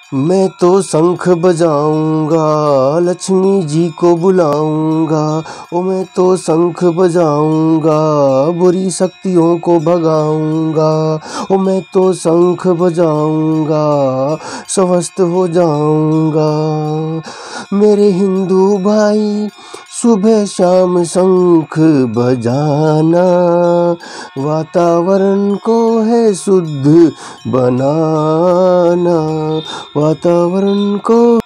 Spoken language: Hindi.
मैं तो शंख बजाऊंगा, लक्ष्मी जी को बुलाऊंगा। ओ मैं तो शंख बजाऊंगा, बुरी शक्तियों को भगाऊंगा। ओ मैं तो शंख बजाऊंगा, स्वस्थ हो जाऊंगा। मेरे हिंदू भाई सुबह शाम शंख बजाना, वातावरण को है शुद्ध बनाना, वातावरण को